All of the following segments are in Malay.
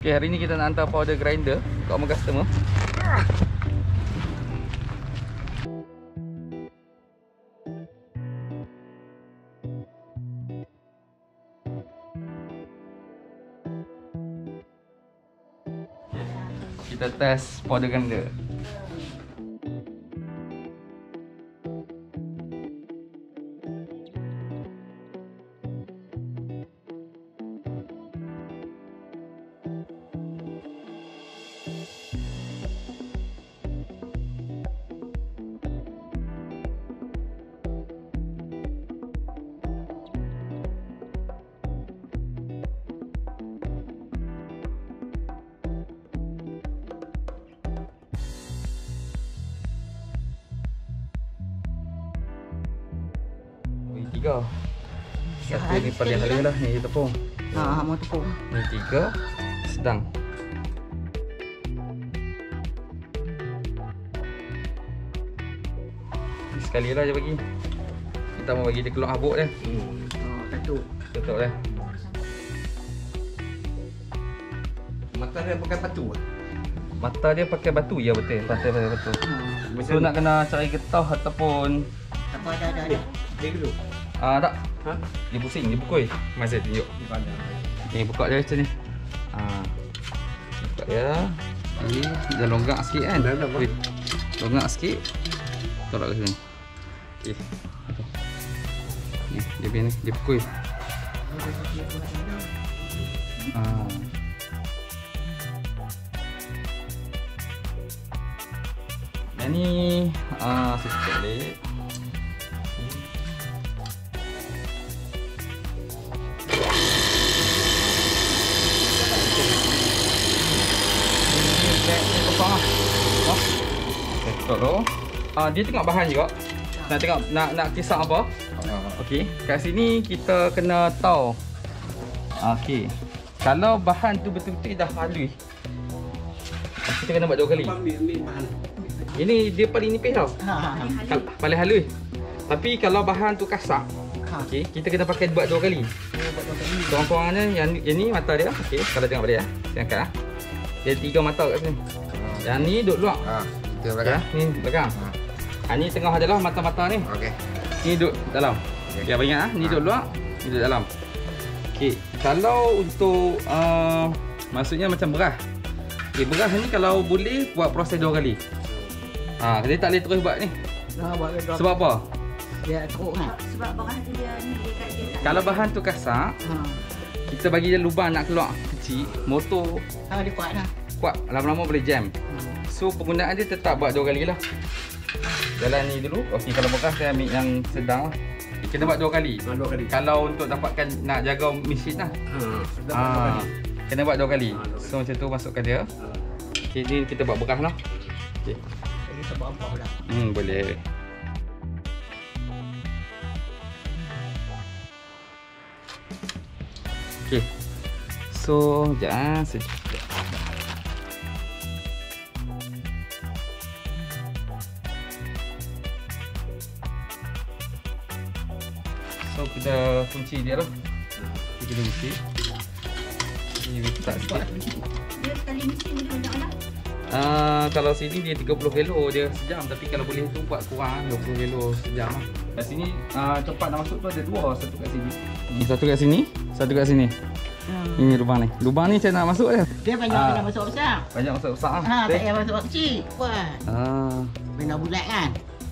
Okay, hari ni kita nak hantar powder grinder kat rumah customer. Kita test powder grinder. Tiga. Satu ni paling halus lah, ni tepung. Mau tepung. Ni 3 sedang. Ni sekali lah je bagi. Kita mau bagi dia keluar habuk dia. Satu. Tutup dia. Mata dia pakai batu. Mata dia pakai batu, ya betul. Mata pakai batu. So nak kena cari getah ataupun Apa ada. Dia dulu. tak. Ha? Dia pusing, dia pukul. Masa tunjuk. Ni buka dia macam ni. Buka dia. Ni dah longgak sikit kan? Dah, Pak. Longgak sikit. Tolak ke sini. Okey. Ni dia punya ni, dia pukul. Yang ni saya cek balik. Dia tengok bahan juga. Nak tengok nak kisah apa? Okey, kat sini kita kena tahu. Okey. Kalau bahan tu betul-betul dah halus, kita kena buat 2 kali. Ni bahan. Ini dia paling nipis tau. Paling halus. Tapi kalau bahan tu kasar, okey, kita kena pakai buat 2 kali. Kurang-kurangnya yang ni mata dia. Okey, kalau tengok dia, saya angkat ah. Dia 3 mata kat sini. Yang ni duduk luar. Kita belakang. Ni belakang. Ni tengah adalah mata-mata ni. Okey. Ni duduk dalam. Okay. Ya, ingat ni duduk luar, ni duduk dalam. Okey, kalau untuk maksudnya macam beras. Okey, beras ni kalau boleh buat proses 2 kali. Dia tak boleh terus buat ni. Sebab apa? Dia teruk kan. Sebab bahan tu dia ni dia Kalau bahan tu kasar, kita bagi dia lubang nak keluar kecil, motor Dia kuat dah. kuat, lama-lama boleh jam. So penggunaan dia tetap buat 2 kali lah. Jalan ni dulu. Okey, kalau bekas saya ambil yang sedang lah. Kita buat 2 kali. 2 kali. Kalau untuk dapatkan nak jaga mesin lah. Kena buat 2 kali. So macam tu masukkan dia. Okey, ni kita buat bekas lah. Okey. Jadi sebab apa pula. Boleh. Okey. So, sekejap sekejap. So, kita kunci dia lah. Kita kunci. Ni letak sikit. dia sekali mesti dia banyak lah. Kalau sini dia 30 kilo dia sejam, tapi kalau boleh tu buat kurang 20 kilo sejam lah. Kat sini tempat nak masuk tu ada 2, satu kat sini. Satu kat sini, satu kat sini. Ini lubang ni. Lubang ni saya nak masuk dia. Dia banyak kena masuk besar. Banyak masuk besar ah. Tak payah masuk kecil. Kuat. Benda bulat kan.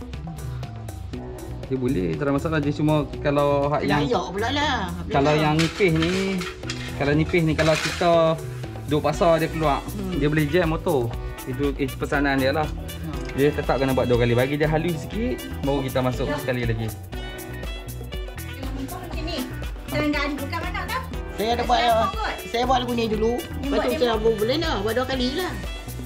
Dia boleh, tak ada masalah. Dia cuma kalau hak yang Layak pula lah. kalau yang nipis ni, kalau kita duk pasar dia keluar, dia boleh jam motor. Itu pesanan dia lah. Dia tetap kena buat 2 kali. Bagi dia halus sikit, baru kita masuk sekali lagi. Sini. Seranggaan bukan mana tau? Saya ada buat saya buat lagu ni dulu. Lepas tu saya boleh lah buat 2 kali lah.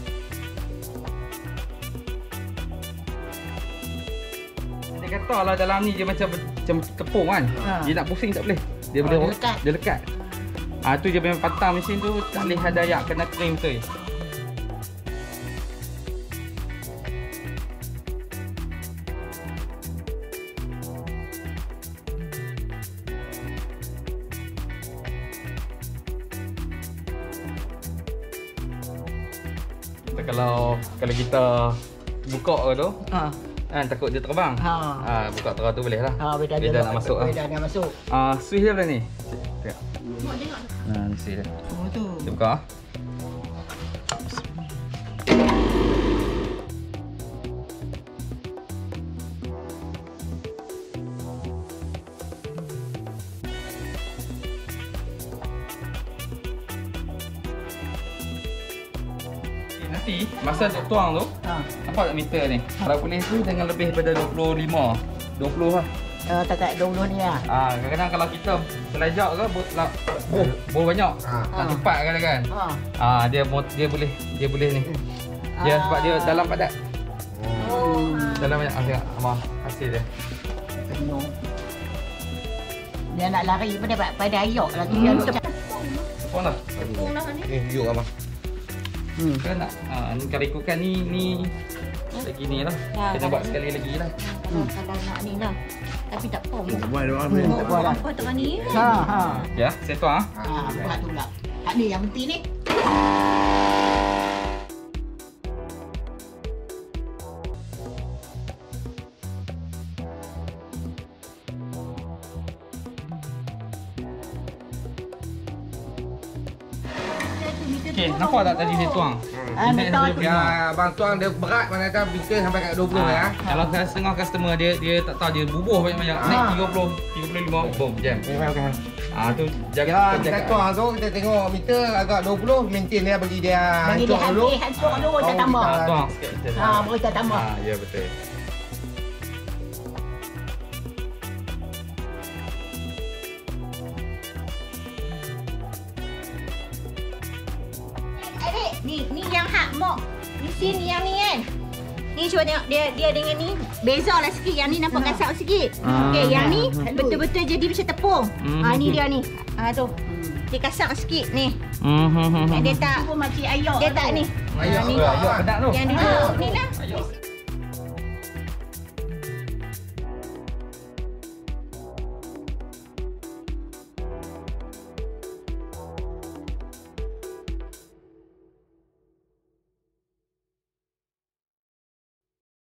Dia kata lah dalam ni dia macam tepung kan. Dia nak pusing tak boleh. Dia boleh dia lekat. Tu dia punya patang mesin tu tak boleh ada ayak, kena kering betul. Kalau kita buka tu, kan takut dia terbang. Buka terang tu boleh lah. Beda dia dah nak masuk lah. Beda dia masuk. Switch dia boleh ni. Tengok. Ni switch dia. Oh tu. Kita buka. Nanti masa duk tuang tu, nampak tak meter ni? Kalau boleh tu jangan lebih daripada 25. 20 lah. Tak 20 ni lah. Kadang-kadang kalau kita selajak ke bol banyak. Tak cepat kadang-kadang. Dia boleh ni. Dia sebab dia dalam padat. Dalam banyak. Tengok Amar hasil dia. Penuh. Dia nak lari pada ayak lagi dia nak. Sepon lah. Yuk Abang. Kan nak ni kalau ikutkan ni lagi ni lah. Kena buat sekali lagi lah. Kalau nak ni lah. Tapi tak pom. Buat doang. Apa tengah ni? Ya, saya tuang. Buat tu pula. Hak ni yang penting ni. Okey, nampak tak tadi dia tuang? Ya, abang tuang dia berat mana kan bikin sampai kat 20 ya. Kalau setengah customer dia tak tahu, dia bubuh banyak-banyak. Naik 30, 35, boom, jam. Okey. Tu jaga Ya, kita tuang tu kita tengok meter agak 20, maintain dia bagi dia Bagi dia hancur dulu. hancur dulu kita tambah. Tuang sikit macam Baru kita tambah. ya betul. Adik, ni yang hak mok. Mesin yang ni kan. Ni cuba tengok dia dengan ni bezalah sikit. Yang ni nampak kasar sikit. Okey, yang ni betul-betul jadi macam tepung. Ni dia ni. Tu. Dia kasar sikit ni. Dia tak Macam ayak. dia tak ni. Ayok pedak tu. Yang duduk ni lah. Ayok.